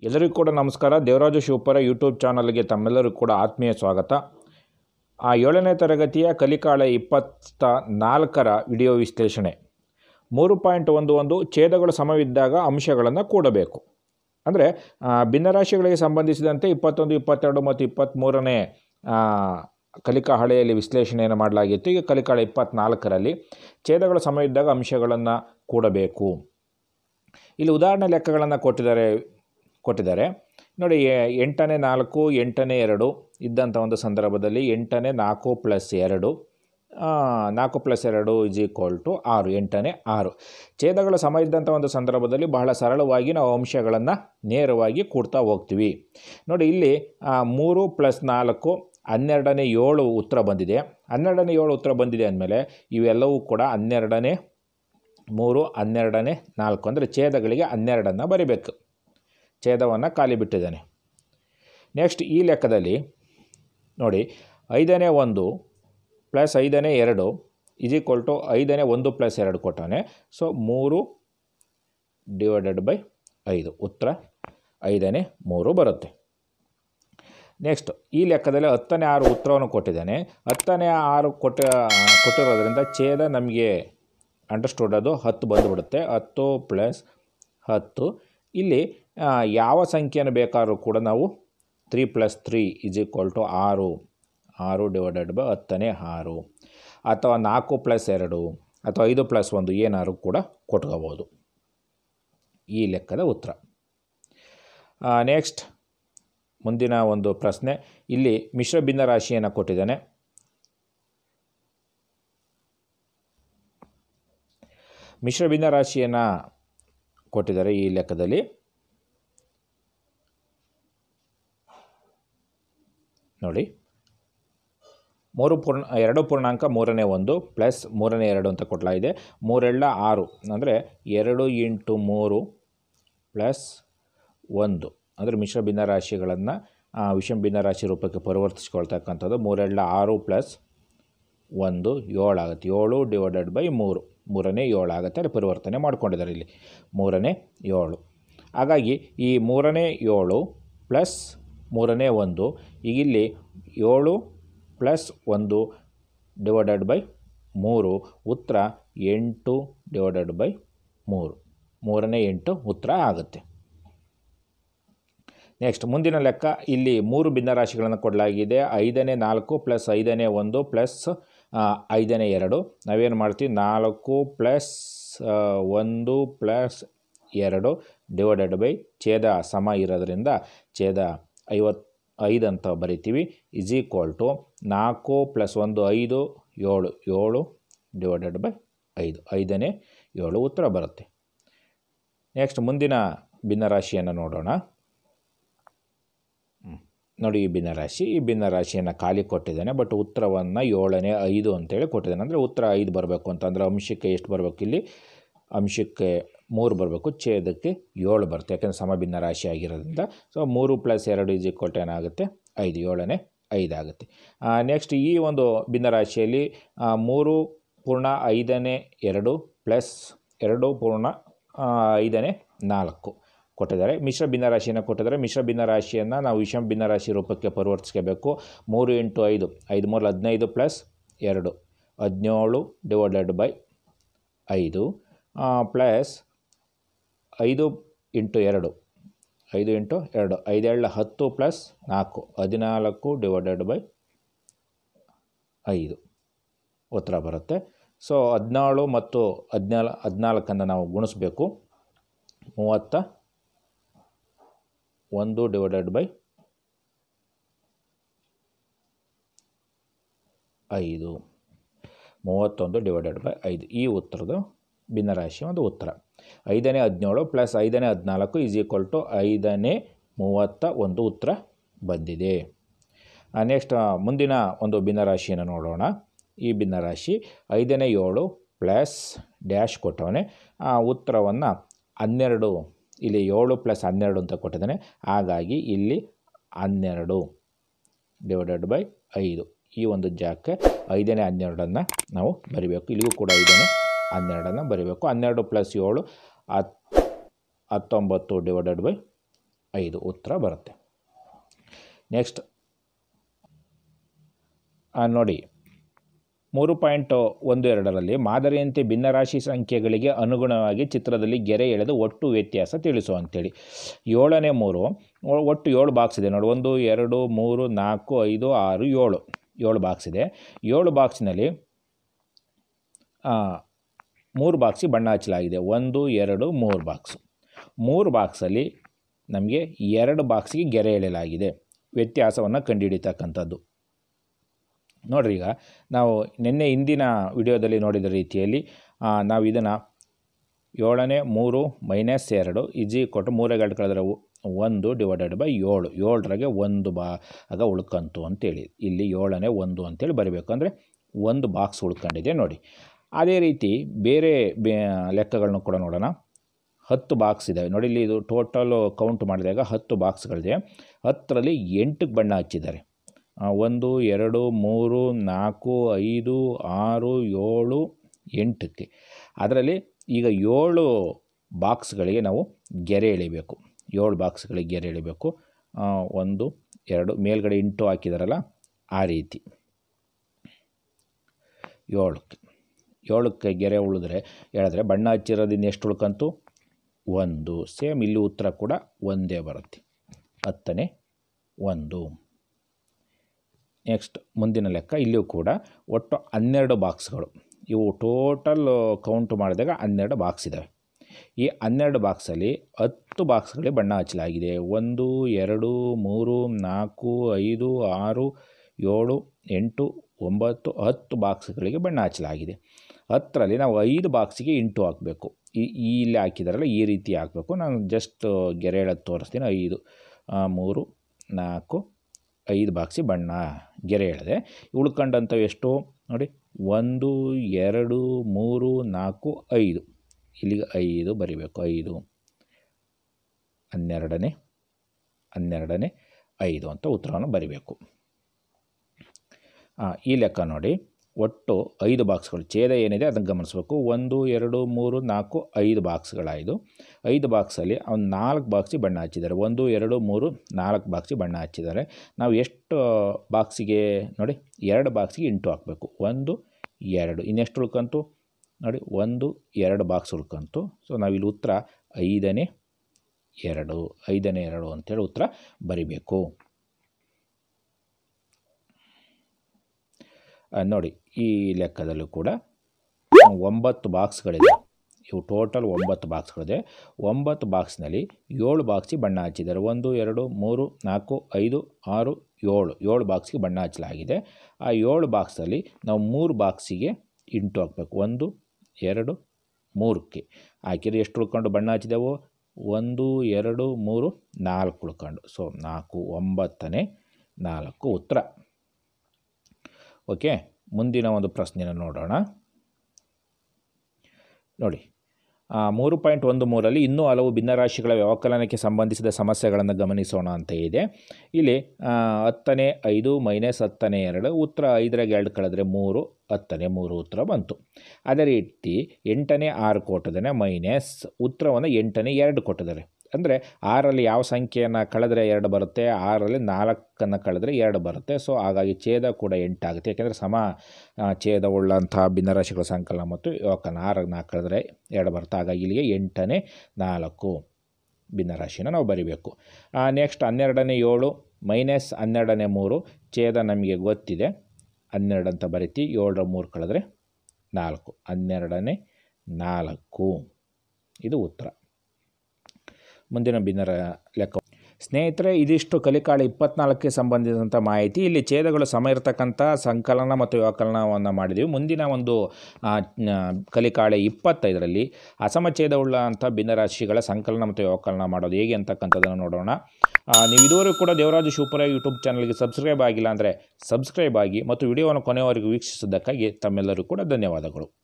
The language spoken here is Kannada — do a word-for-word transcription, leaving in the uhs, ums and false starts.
ಎಲ್ಲರಿಗೂ ಕೂಡ ನಮಸ್ಕಾರ. ದೇವರಾಜು ಶಿವಪುರ ಯೂಟ್ಯೂಬ್ ಚಾನಲ್ಗೆ ತಮ್ಮೆಲ್ಲರಿಗೂ ಕೂಡ ಆತ್ಮೀಯ ಸ್ವಾಗತ. ಆ ಏಳನೇ ತರಗತಿಯ ಕಲಿಕಾಳೆ ಇಪ್ಪತ್ತ ನಾಲ್ಕರ ವಿಡಿಯೋ ವಿಶ್ಲೇಷಣೆ. ಮೂರು ಪಾಯಿಂಟ್ ಒಂದು ಒಂದು ಛೇದಗಳು ಸಮವಿದ್ದಾಗ ಅಂಶಗಳನ್ನು ಕೂಡಬೇಕು. ಅಂದರೆ ಭಿನ್ನರಾಶಿಗಳಿಗೆ ಸಂಬಂಧಿಸಿದಂತೆ ಇಪ್ಪತ್ತೊಂದು ಇಪ್ಪತ್ತೆರಡು ಮತ್ತು ಇಪ್ಪತ್ತ್ಮೂರನೇ ಕಲಿಕಾ ಹಳೆಯಲ್ಲಿ ವಿಶ್ಲೇಷಣೆಯನ್ನು ಮಾಡಲಾಗಿತ್ತು. ಈಗ ಕಲಿಕಾಳೆ ಇಪ್ಪತ್ತ್ನಾಲ್ಕರಲ್ಲಿ ಛೇದಗಳು ಸಮವಿದ್ದಾಗ ಅಂಶಗಳನ್ನು ಕೂಡಬೇಕು. ಇಲ್ಲಿ ಉದಾಹರಣೆ ಲೆಕ್ಕಗಳನ್ನು ಕೊಟ್ಟಿದ್ದಾರೆ ಕೊಟ್ಟಿದ್ದಾರೆ ನೋಡಿ. ಎಂಟನೇ ನಾಲ್ಕು ಎಂಟನೇ ಎರಡು ಇದ್ದಂಥ ಒಂದು ಸಂದರ್ಭದಲ್ಲಿ ಎಂಟನೇ ನಾಲ್ಕು ಪ್ಲಸ್ ಎರಡು ನಾಲ್ಕು ಪ್ಲಸ್ ಎರಡು ಇಸ್ ಈಕ್ವಲ್ ಟು ಆರು, ಎಂಟನೇ ಆರು. ಛೇದಗಳು ಸಮ ಇದ್ದಂಥ ಒಂದು ಸಂದರ್ಭದಲ್ಲಿ ಬಹಳ ಸರಳವಾಗಿ ನಾವು ಅಂಶಗಳನ್ನು ನೇರವಾಗಿ ಕೂಡ್ತಾ ಹೋಗ್ತೀವಿ. ನೋಡಿ, ಇಲ್ಲಿ ಮೂರು ಪ್ಲಸ್ ನಾಲ್ಕು ಹನ್ನೆರಡನೇ ಏಳು ಉತ್ತರ ಬಂದಿದೆ. ಹನ್ನೆರಡನೇ ಏಳು ಉತ್ತರ ಬಂದಿದೆ ಅಂದಮೇಲೆ ಇವೆಲ್ಲವೂ ಕೂಡ ಹನ್ನೆರಡನೇ ಮೂರು ಹನ್ನೆರಡನೇ ನಾಲ್ಕು ಅಂದರೆ ಛೇದಗಳಿಗೆ ಹನ್ನೆರಡನ್ನು ಬರಿಬೇಕು. ಛೇದವನ್ನು ಖಾಲಿ ಬಿಟ್ಟಿದ್ದಾನೆ. ನೆಕ್ಸ್ಟ್ ಈ ಲೆಕ್ಕದಲ್ಲಿ ನೋಡಿ, ಐದನೇ ಒಂದು ಪ್ಲಸ್ ಐದನೇ ಎರಡು ಇಸ್ ಈಕ್ವಲ್ ಟು ಐದನೇ ಒಂದು ಪ್ಲಸ್ ಎರಡು ಕೊಟ್ಟಾನೆ. ಸೊ ಮೂರು ಡಿವೈಡೆಡ್ ಬೈ ಐದು, ಉತ್ತರ ಐದನೇ ಮೂರು ಬರುತ್ತೆ. ನೆಕ್ಸ್ಟ್ ಈ ಲೆಕ್ಕದಲ್ಲಿ ಹತ್ತನೇ ಆರು ಉತ್ತರವನ್ನು ಕೊಟ್ಟಿದ್ದಾನೆ. ಹತ್ತನೇ ಆರು ಕೊಟ್ಟ ಕೊಟ್ಟಿರೋದ್ರಿಂದ ಛೇದ ನಮಗೆ ಅಂಡರ್ಸ್ಟುಡ್ ಅದು ಹತ್ತು ಬಂದುಬಿಡುತ್ತೆ. ಹತ್ತು ಪ್ಲಸ್ ಹತ್ತು. ಇಲ್ಲಿ ಯಾವ ಸಂಖ್ಯೆಯನ್ನು ಬೇಕಾದ್ರೂ ಕೂಡ ನಾವು three plus three is equal to ಆರು, ಆರು ಡಿವೈಡೆಡ್ ಬೈ ಹತ್ತನೇ ಆರು, ಅಥವಾ ನಾಲ್ಕು ಪ್ಲಸ್ ಎರಡು ಅಥವಾ ಐದು ಪ್ಲಸ್ ಒಂದು ಏನಾದ್ರು ಕೂಡ ಕೊಟ್ಕೋಬೋದು. ಈ ಲೆಕ್ಕದ ಉತ್ತರ. ನೆಕ್ಸ್ಟ್ ಮುಂದಿನ ಒಂದು ಪ್ರಶ್ನೆ. ಇಲ್ಲಿ ಮಿಶ್ರ ಭಿನ್ನರಾಶಿಯನ್ನು ಕೊಟ್ಟಿದ್ದಾನೆ. ಮಿಶ್ರ ಭಿನ್ನರಾಶಿಯನ್ನು ಕೊಟ್ಟಿದ್ದಾರೆ ಈ ಲೆಕ್ಕದಲ್ಲಿ. ನೋಡಿ, ಮೂರು ಪೂರ್ಣ ಎರಡು ಪೂರ್ಣಾಂಕ ಮೂರನೇ ಒಂದು ಪ್ಲಸ್ ಮೂರನೇ ಎರಡು ಅಂತ ಕೊಡಲಾಗಿದೆ. ಮೂರೆಳ್ಳ ಆರು ಅಂದರೆ ಎರಡು ಇಂಟು ಮೂರು ಪ್ಲಸ್ ಒಂದು ಅಂದರೆ ಮಿಶ್ರ ಭಿನ್ನರಾಶಿಗಳನ್ನು ವಿಷಮ ಭಿನ್ನರಾಶಿ ರೂಪಕ್ಕೆ ಪರಿವರ್ತಿಸ್ಕೊಳ್ತಕ್ಕಂಥದ್ದು. ಮೂರೆಳ್ಳ ಆರು ಪ್ಲಸ್ ಒಂದು ಏಳು ಆಗುತ್ತೆ. ಏಳು ಡಿವೈಡೆಡ್ ಬೈ ಮೂರು, ಮೂರನೇ ಏಳು ಆಗುತ್ತೆ. ಅಲ್ಲಿ ಪರಿವರ್ತನೆ ಮಾಡ್ಕೊಂಡಿದ್ದಾರೆ ಇಲ್ಲಿ ಮೂರನೇ ಏಳು. ಹಾಗಾಗಿ ಈ ಮೂರನೇ ಏಳು ಪ್ಲಸ್ ಮೂರನೇ ಒಂದು, ಈಗ ಇಲ್ಲಿ ಏಳು ಪ್ಲಸ್ ಒಂದು ಡಿವೈಡೆಡ್ ಬೈ ಮೂರು, ಉತ್ತರ ಎಂಟು ಡಿವೈಡೆಡ್ ಬೈ ಮೂರು, ಮೂರನೇ ಎಂಟು ಉತ್ತರ ಆಗುತ್ತೆ. ನೆಕ್ಸ್ಟ್ ಮುಂದಿನ ಲೆಕ್ಕ. ಇಲ್ಲಿ ಮೂರು ಭಿನ್ನರಾಶಿಗಳನ್ನು ಕೊಡಲಾಗಿದೆ. ಐದನೇ ನಾಲ್ಕು ಪ್ಲಸ್ ಐದನೇ ಒಂದು ಪ್ಲಸ್ ಐದನೇ ಎರಡು. ನಾವೇನು ಮಾಡ್ತೀವಿ, ನಾಲ್ಕು ಪ್ಲಸ್ ಒಂದು ಪ್ಲಸ್ ಎರಡು ಡಿವೈಡೆಡ್ ಬೈ ಛೇದ ಸಮ ಇರೋದ್ರಿಂದ ಛೇದ ಐವತ್ತು ಐದು ಅಂತ ಬರಿತೀವಿ. ಇಸ್ ಈಕ್ವಲ್ ಟು ನಾಲ್ಕು ಪ್ಲಸ್ ಒಂದು ಐದು, ಏಳು, ಏಳು ಡಿವೈಡೆಡ್ ಬೈ ಐದು, ಐದನೇ ಏಳು ಉತ್ತರ ಬರುತ್ತೆ. ನೆಕ್ಸ್ಟ್ ಮುಂದಿನ ಭಿನ್ನರಾಶಿಯನ್ನು ನೋಡೋಣ. ನೋಡಿ, ಈ ಭಿನ್ನರಾಶಿ ಈ ಭಿನ್ನರಾಶಿಯನ್ನು ಖಾಲಿ ಕೊಟ್ಟಿದ್ದಾನೆ. ಬಟ್ ಉತ್ತರವನ್ನು ಏಳನೇ ಐದು ಅಂತೇಳಿ ಕೊಟ್ಟಿದ್ದಾನೆ. ಅಂದರೆ ಉತ್ತರ ಐದು ಬರಬೇಕು ಅಂತಂದರೆ ಅಂಶಕ್ಕೆ ಎಷ್ಟು ಬರಬೇಕು, ಇಲ್ಲಿ ಅಂಶಕ್ಕೆ ಮೂರು ಬರಬೇಕು, ಛೇದಕ್ಕೆ ಏಳು ಬರುತ್ತೆ. ಯಾಕೆಂದರೆ ಸಮ ಭಿನ್ನರಾಶಿ ಆಗಿರೋದ್ರಿಂದ. ಸೊ ಮೂರು ಪ್ಲಸ್ ಎರಡು ಈಸ್ ಈಕ್ವಲ್ ಟು ಏನಾಗುತ್ತೆ, ಐದು, ಏಳನೇ ಐದು ಆಗುತ್ತೆ. ನೆಕ್ಸ್ಟ್ ಈ ಒಂದು ಭಿನ್ನರಾಶಿಯಲ್ಲಿ ಮೂರು ಪೂರ್ಣ ಐದನೇ ಎರಡು ಪ್ಲಸ್ ಎರಡು ಪೂರ್ಣ ಐದನೇ ನಾಲ್ಕು ಕೊಟ್ಟಿದ್ದಾರೆ. ಮಿಶ್ರ ಭಿನ್ನರಾಶಿಯನ್ನು ಕೊಟ್ಟಿದ್ದಾರೆ. ಮಿಶ್ರ ಭಿನ್ನರಾಶಿಯನ್ನು ನಾವು ವಿಷಮ ಭಿನ್ನರಾಶಿ ರೂಪಕ್ಕೆ ಪರಿವರ್ತಿಸಬೇಕು. ಮೂರು ಇಂಟು ಐದು, ಐದು ಮೂರು ಹದಿನೈದು ಪ್ಲಸ್ ಎರಡು ಹದಿನೇಳು ಡಿವೈಡೆಡ್ ಬೈ ಐದು ಪ್ಲಸ್ ಐದು ಇಂಟು ಎರಡು, ಐದು ಇಂಟು ಎರಡು, ಐದೇಳು ಹತ್ತು ಪ್ಲಸ್ ನಾಲ್ಕು ಹದಿನಾಲ್ಕು ಡಿವೈಡೆಡ್ ಬೈ ಐದು ಉತ್ತರ ಬರುತ್ತೆ. ಸೊ ಹದಿನೇಳು ಮತ್ತು ಹದಿನಾಲ್ ಹದಿನಾಲ್ಕನ್ನು ನಾವು ಗುಣಿಸ್ಬೇಕು. ಮೂವತ್ತ ಒಂದು ಡಿವೈಡೆಡ್ ಬೈ ಐದು, ಮೂವತ್ತೊಂದು ಡಿವೈಡೆಡ್ ಬೈ ಐದು. ಈ ಉತ್ತರದ ಭಿನ್ನರಾಶಿ ಒಂದು ಉತ್ತರ. ಐದನೇ ಹದಿನೇಳು ಪ್ಲಸ್ ಐದನೇ ಹದಿನಾಲ್ಕು ಈಸ್ ಈಕ್ವಲ್ ಟು ಐದನೇ ಮೂವತ್ತ ಒಂದು ಉತ್ತರ ಬಂದಿದೆ. ನೆಕ್ಸ್ಟ್ ಮುಂದಿನ ಒಂದು ಭಿನ್ನರಾಶಿಯನ್ನು ನೋಡೋಣ. ಈ ಭಿನ್ನರಾಶಿ ಐದನೇ ಏಳು ಪ್ಲಸ್ ಡ್ಯಾಶ್ ಕೊಟ್ಟವನೇ. ಉತ್ತರವನ್ನು ಹನ್ನೆರಡು, ಇಲ್ಲಿ ಏಳು ಪ್ಲಸ್ ಹನ್ನೆರಡು ಅಂತ ಕೊಟ್ಟಿದ್ದಾನೆ. ಹಾಗಾಗಿ ಇಲ್ಲಿ ಹನ್ನೆರಡು ಡಿವೈಡೆಡ್ ಬೈ ಐದು, ಈ ಒಂದು ಜಾಗಕ್ಕೆ ಐದನೇ ಹನ್ನೆರಡನ್ನು ನಾವು ಬರಿಬೇಕು. ಇಲ್ಲಿಗೂ ಕೂಡ ಐದನೇ ಹನ್ನೆರಡನ್ನು ಬರಿಬೇಕು. ಹನ್ನೆರಡು ಪ್ಲಸ್ ಏಳು ಹತ್ ಹತ್ತೊಂಬತ್ತು ಡಿವೈಡೆಡ್ ಬೈ ಐದು ಉತ್ತರ ಬರುತ್ತೆ. ನೆಕ್ಸ್ಟ್ ನೋಡಿ ಮೂರು ಪಾಯಿಂಟ್ ಒಂದು ಎರಡರಲ್ಲಿ ಮಾದರಿಯಂತೆ ಭಿನ್ನರಾಶಿ ಸಂಖ್ಯೆಗಳಿಗೆ ಅನುಗುಣವಾಗಿ ಚಿತ್ರದಲ್ಲಿ ಗೆರೆ ಎಳೆದು ಒಟ್ಟು ವ್ಯತ್ಯಾಸ ತಿಳಿಸು ಅಂತೇಳಿ. ಏಳನೇ ಮೂರು ಒಟ್ಟು ಏಳು ಬಾಕ್ಸ್ ಇದೆ ನೋಡಿ. ಒಂದು ಎರಡು ಮೂರು ನಾಲ್ಕು ಐದು ಆರು ಏಳು ಏಳು ಬಾಕ್ಸ್ ಇದೆ. ಏಳು ಬಾಕ್ಸಿನಲ್ಲಿ ಮೂರು ಬಾಕ್ಸಿಗೆ ಬಣ್ಣ ಹಚ್ಚಲಾಗಿದೆ. ಒಂದು ಎರಡು ಮೂರು ಬಾಕ್ಸು. ಮೂರು ಬಾಕ್ಸಲ್ಲಿ ನಮಗೆ ಎರಡು ಬಾಕ್ಸಿಗೆ ಗೆರೆ ಎಳೆಯಲಾಗಿದೆ. ವ್ಯತ್ಯಾಸವನ್ನು ಕಂಡುಹಿಡಿತಕ್ಕಂಥದ್ದು ನೋಡ್ರಿ. ಈಗ ನಾವು ನಿನ್ನೆ ಹಿಂದಿನ ವಿಡಿಯೋದಲ್ಲಿ ನೋಡಿದ ರೀತಿಯಲ್ಲಿ ನಾವು ಇದನ್ನು ಏಳನೇ ಮೂರು ಮೈನಸ್ ಎರಡು ಇಜಿ ಕೊಟ್ಟು ಮೂರೇ ಗಂಟೆ ಕಳೆದ್ರೆ ಒಂದು ಡಿವೈಡೆಡ್ ಬೈ ಏಳು ಏಳರಾಗೆ ಒಂದು ಭಾಗ ಉಳ್ಕಂತು ಅಂತೇಳಿ ಇಲ್ಲಿ ಏಳನೇ ಒಂದು ಅಂತೇಳಿ ಬರೀಬೇಕು. ಅಂದರೆ ಒಂದು ಬಾಕ್ಸ್ ಉಳ್ಕೊಂಡಿದೆ ನೋಡಿ. ಅದೇ ರೀತಿ ಬೇರೆ ಬೇ ಲೆಕ್ಕಗಳನ್ನ ಕೂಡ ನೋಡೋಣ. ಹತ್ತು ಬಾಕ್ಸ್ ಇದ್ದಾವೆ ನೋಡಿ. ಇಲ್ಲಿ ಇದು ಟೋಟಲ್ ಕೌಂಟ್ ಮಾಡಿದಾಗ ಹತ್ತು ಬಾಕ್ಸ್ಗಳಿದೆ. ಹತ್ತರಲ್ಲಿ ಎಂಟಕ್ಕೆ ಬಣ್ಣ ಹಚ್ಚಿದ್ದಾರೆ. ಒಂದು ಎರಡು ಮೂರು ನಾಲ್ಕು ಐದು ಆರು ಏಳು ಎಂಟಕ್ಕೆ. ಅದರಲ್ಲಿ ಈಗ ಏಳು ಬಾಕ್ಸ್ಗಳಿಗೆ ನಾವು ಗೆರೆ ಎಳಿಬೇಕು. ಏಳು ಬಾಕ್ಸ್ಗಳಿಗೆ ಗೆರೆ ಎಳಿಬೇಕು. ಒಂದು ಎರಡು ಮೇಲ್ಗಡೆ ಇಂಟು ಹಾಕಿದಾರಲ್ಲ ಆ ರೀತಿ ಏಳಕ್ಕೆ ಏಳಕ್ಕೆ ಗೆರೆ ಉಳಿದ್ರೆ ಹೇಳಿದ್ರೆ ಬಣ್ಣ ಹಚ್ಚಿರೋದಿಂದ ಎಷ್ಟು ಉಳ್ಕಂತು ಒಂದು. ಸೇಮ್ ಇಲ್ಲಿ ಉತ್ತರ ಕೂಡ ಒಂದೇ ಬರುತ್ತೆ. ಹತ್ತನೇ ಒಂದು. ನೆಕ್ಸ್ಟ್ ಮುಂದಿನ ಲೆಕ್ಕ. ಇಲ್ಲಿಯೂ ಕೂಡ ಒಟ್ಟು ಹನ್ನೆರಡು ಬಾಕ್ಸ್ಗಳು. ಇವು ಟೋಟಲ್ ಕೌಂಟ್ ಮಾಡಿದಾಗ ಹನ್ನೆರಡು ಬಾಕ್ಸ್ ಇದ್ದಾವೆ. ಈ ಹನ್ನೆರಡು ಬಾಕ್ಸಲ್ಲಿ ಹತ್ತು ಬಾಕ್ಸ್ಗಳಿಗೆ ಬಣ್ಣ ಹಚ್ಚಲಾಗಿದೆ. ಒಂದು ಎರಡು ಮೂರು ನಾಲ್ಕು ಐದು ಆರು ಏಳು ಎಂಟು ಒಂಬತ್ತು ಹತ್ತು ಬಾಕ್ಸ್ಗಳಿಗೆ ಬಣ್ಣ ಹಚ್ಚಲಾಗಿದೆ. ಹತ್ತರಲ್ಲಿ ನಾವು ಐದು ಬಾಕ್ಸಿಗೆ ಇಂಟು ಹಾಕಬೇಕು. ಈ ಇಲ್ಲಿ ಹಾಕಿದಾರಲ್ಲ ಈ ರೀತಿ ಹಾಕಬೇಕು. ನಾನು ಜಸ್ಟ್ ಗೆರೆ ಎಳೆದು ತೋರಿಸ್ತೀನಿ. ಐದು ಮೂರು ನಾಲ್ಕು ಐದು ಬಾಕ್ಸಿಗೆ ಬಣ್ಣ ಗೆರೆ ಎಳೆದೆ. ಉಳ್ಕೊಂಡಂಥವು ಎಷ್ಟು ನೋಡಿ. ಒಂದು ಎರಡು ಮೂರು ನಾಲ್ಕು ಐದು. ಇಲ್ಲಿಗೆ ಐದು ಬರಿಬೇಕು. ಐದು ಹನ್ನೆರಡನೇ ಹನ್ನೆರಡನೇ ಐದು ಅಂತ ಉತ್ತರವನ್ನು ಬರಿಬೇಕು. ಈ ಲೆಕ್ಕ ನೋಡಿ. ಒಟ್ಟು ಐದು ಬಾಕ್ಸ್ಗಳು. ಛೇದ ಏನಿದೆ ಅದನ್ನು ಗಮನಿಸಬೇಕು. ಒಂದು ಎರಡು ಮೂರು ನಾಲ್ಕು ಐದು ಬಾಕ್ಸ್ಗಳಾಯಿತು. ಐದು ಬಾಕ್ಸಲ್ಲಿ ಅವ್ನು ನಾಲ್ಕು ಬಾಕ್ಸಿಗೆ ಬಣ್ಣ ಹಚ್ಚಿದ್ದಾರೆ. ಒಂದು ಎರಡು ಮೂರು ನಾಲ್ಕು ಬಾಕ್ಸಿಗೆ ಬಣ್ಣ ಹಚ್ಚಿದ್ದಾರೆ. ನಾವು ಎಷ್ಟು ಬಾಕ್ಸಿಗೆ ನೋಡಿ ಎರಡು ಬಾಕ್ಸಿಗೆ ಇಂಟು ಹಾಕಬೇಕು. ಒಂದು ಎರಡು. ಇನ್ನೆಷ್ಟು ಉಳ್ಕಂತು ನೋಡಿ. ಒಂದು ಎರಡು ಬಾಕ್ಸ್ ಉಳ್ಕಂತು. ಸೊ ನಾವಿಲ್ಲಿ ಉತ್ತರ ಐದನೇ ಎರಡು ಐದನೇ ಎರಡು ಅಂತೇಳಿ ಉತ್ತರ ಬರಿಬೇಕು. ನೋಡಿ ಈ ಲೆಕ್ಕದಲ್ಲೂ ಕೂಡ ಒಂಬತ್ತು ಬಾಕ್ಸ್ಗಳಿದೆ. ಇವು ಟೋಟಲ್ ಒಂಬತ್ತು ಬಾಕ್ಸ್ಗಳಿದೆ. ಒಂಬತ್ತು ಬಾಕ್ಸ್ನಲ್ಲಿ ಏಳು ಬಾಕ್ಸಿಗೆ ಬಣ್ಣ ಹಚ್ಚಿದ್ದಾರೆ. ಒಂದು ಎರಡು ಮೂರು ನಾಲ್ಕು ಐದು ಆರು ಏಳು ಏಳು ಬಾಕ್ಸಿಗೆ ಬಣ್ಣ ಹಚ್ಚಲಾಗಿದೆ. ಆ ಏಳು ಬಾಕ್ಸಲ್ಲಿ ನಾವು ಮೂರು ಬಾಕ್ಸಿಗೆ ಇಂಟು ಹಾಕಬೇಕು. ಒಂದು ಎರಡು ಮೂರಕ್ಕೆ ಹಾಕಿದ್ರೆ ಎಷ್ಟು ಉಳ್ಕೊಂಡು ಬಣ್ಣ ಹಚ್ಚಿದೆವು ಒಂದು ಎರಡು ಮೂರು ನಾಲ್ಕು ಉಳ್ಕೊಂಡು. ಸೊ ನಾಲ್ಕು ಒಂಬತ್ತನೇ ನಾಲ್ಕು ಉತ್ತರ. ಓಕೆ. ಮುಂದಿನ ಒಂದು ಪ್ರಶ್ನೆನ ನೋಡೋಣ. ನೋಡಿ ಮೂರು ಪಾಯಿಂಟ್ ಒಂದು ಮೂರರಲ್ಲಿ ಇನ್ನೂ ಹಲವು ಭಿನ್ನರಾಶಿಗಳ ವ್ಯವಕಲನಕ್ಕೆ ಸಂಬಂಧಿಸಿದ ಸಮಸ್ಯೆಗಳನ್ನು ಗಮನಿಸೋಣ ಅಂತ ಇದೆ. ಇಲ್ಲಿ ಹತ್ತನೇ ಐದು ಮೈನಸ್ ಹತ್ತನೇ ಎರಡು. ಉತ್ತರ ಐದರಾಗೆ ಎರಡು ಕಳೆದ್ರೆ ಮೂರು. ಹತ್ತನೇ ಮೂರು ಉತ್ತರ ಬಂತು. ಅದೇ ರೀತಿ ಎಂಟನೇ ಆರು ಕೊಟ್ಟಿದ್ದಾನೆ ಮೈನಸ್ ಉತ್ತರವನ್ನು ಎಂಟನೇ ಎರಡು ಕೊಟ್ಟಿದ್ದಾರೆ. ಅಂದರೆ ಆರಲ್ಲಿ ಯಾವ ಸಂಖ್ಯೆಯನ್ನು ಕಳೆದ್ರೆ ಎರಡು ಬರುತ್ತೆ, ಆರಲ್ಲಿ ನಾಲ್ಕನ್ನು ಕಳೆದ್ರೆ ಎರಡು ಬರುತ್ತೆ. ಸೊ ಹಾಗಾಗಿ ಛೇದ ಕೂಡ ಎಂಟಾಗುತ್ತೆ. ಯಾಕೆಂದರೆ ಸಮ ಛೇದವುಳ್ಳಂಥ ಭಿನ್ನರಾಶಿಗಳ ಸಂಕಲನ ಮತ್ತು ವ್ಯವಕಲನ ಆರಾಗ ನಾಲ್ಕು ಕಳೆದ್ರೆ ಎರಡು ಬರುತ್ತೆ. ಹಾಗಾಗಿ ಇಲ್ಲಿಗೆ ಎಂಟನೇ ನಾಲ್ಕು ಭಿನ್ನರಾಶಿನ ನಾವು ಬರಿಬೇಕು. ನೆಕ್ಸ್ಟ್ ಹನ್ನೆರಡನೇ ಏಳು ಮೈನಸ್ ಹನ್ನೆರಡನೇ ಮೂರು. ಛೇದ ನಮಗೆ ಗೊತ್ತಿದೆ, ಹನ್ನೆರಡು ಅಂತ ಬರಿತೀವಿ. ಏಳರ ಮೂರು ಕಳೆದ್ರೆ ನಾಲ್ಕು. ಹನ್ನೆರಡನೇ ನಾಲ್ಕು ಇದು ಉತ್ತರ. ಮುಂದಿನ ಭಿನ್ನರ ಲೆಕ್ಕ. ಸ್ನೇಹಿತರೆ, ಇದಿಷ್ಟು ಕಲಿಕಾಳ ಇಪ್ಪತ್ನಾಲ್ಕಕ್ಕೆ ಸಂಬಂಧಿಸಿದಂಥ ಮಾಹಿತಿ. ಇಲ್ಲಿ ಛೇದಗಳು ಸಮ ಇರತಕ್ಕಂಥ ಸಂಕಲನ ಮತ್ತು ವ್ಯವಕಲನವನ್ನು ಮಾಡಿದ್ದೀವಿ. ಮುಂದಿನ ಒಂದು ಕಲಿಕಾಳೆ ಇಪ್ಪತ್ತೈದರಲ್ಲಿ ಅಸಮಛೇದವುಳ್ಳಂಥ ಭಿನ್ನರಾಶಿಗಳ ಸಂಕಲನ ಮತ್ತು ವ್ಯವಕಲನ ಮಾಡೋದು ಹೇಗೆ ಅಂತಕ್ಕಂಥದ್ದನ್ನು ನೋಡೋಣ. ನೀವು ಇದುವರೆಗೂ ಕೂಡ ದೇವರಾಜು ಶಿವಪುರ ಯೂಟ್ಯೂಬ್ ಚಾನಲ್ಗೆ ಸಬ್ಸ್ಕ್ರೈಬ್ ಆಗಿಲ್ಲ ಅಂದರೆ ಸಬ್ಸ್ಕ್ರೈಬ್ ಆಗಿ ಮತ್ತು ವಿಡಿಯೋವನ್ನು ಕೊನೆಯವರೆಗೂ ವೀಕ್ಷಿಸಿದ್ದಕ್ಕಾಗಿ ತಮ್ಮೆಲ್ಲರೂ ಕೂಡ ಧನ್ಯವಾದಗಳು.